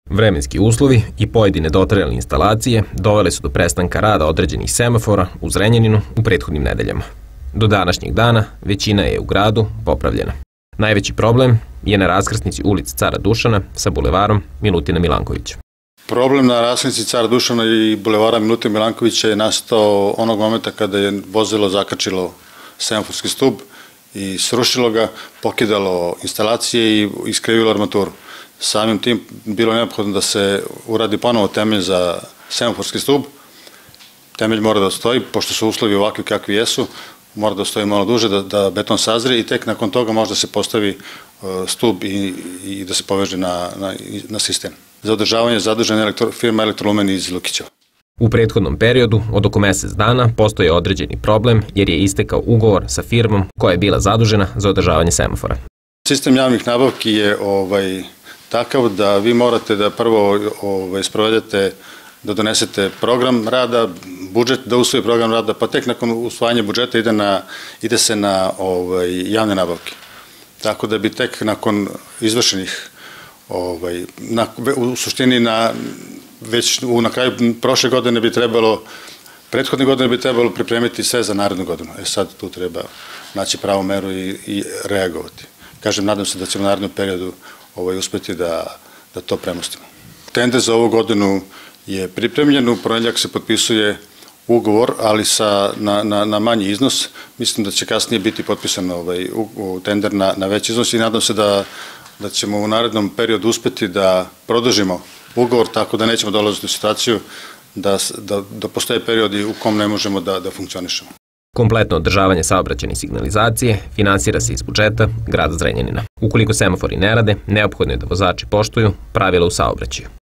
Vremenski uslovi i pojedine dotrajale instalacije dovele su do prestanka rada određenih semafora u Zrenjaninu u prethodnim nedeljama. Do današnjeg dana većina je u gradu popravljena. Najveći problem je na raskrsnici ulice Cara Dušana sa bulevarom Milutina Milankovića. Problem na raskrsnici Cara Dušana i bulevara Milutina Milankovića je nastao onog momenta kada je vozilo zakačilo semaforski stub i srušilo ga, pokidalo instalacije i iskrivilo armaturu. Samim tim bilo neophodno da se uradi ponovo temelj za semaforski stub. Temelj mora da stoji, pošto su uslovi ovakvi kakvi jesu, mora da stoji malo duže, da beton sazri i tek nakon toga može da se postavi stub i da se poveže na sistem. Za održavanje zadužena firma Elektrolumen iz Lukićeva. U prethodnom periodu, od oko mesec dana, postoji određeni problem jer je istekao ugovor sa firmom koja je bila zadužena za održavanje semafora. Sistem javnih nabavki je takav da vi morate da prvo sprovedete, da donesete program rada, budžet, da usvoji program rada, pa tek nakon usvajanja budžeta ide se na javne nabavke. Tako da bi tek nakon izvršenih, u suštini već na kraju prošle godine bi trebalo, prethodne godine bi trebalo pripremiti sve za narednu godinu. Sad tu treba naći pravu meru i reagovati. Kažem, nadam se da ćemo u narednom periodu uspeti da to premostimo. Tender za ovu godinu je pripremljen, u ponedeljak se potpisuje ugovor, ali na manji iznos. Mislim da će kasnije biti potpisan tender na veći iznos i nadam se da ćemo u narednom periodu uspeti da produžimo ugovor tako da nećemo dolaziti u situaciju da postoje periodi u kom ne možemo da funkcionišemo. Kompletno održavanje saobraćajne signalizacije finansira se iz budžeta grada Zrenjanina. Ukoliko semafori ne rade, neophodno je da vozači poštuju pravila u saobraćaju.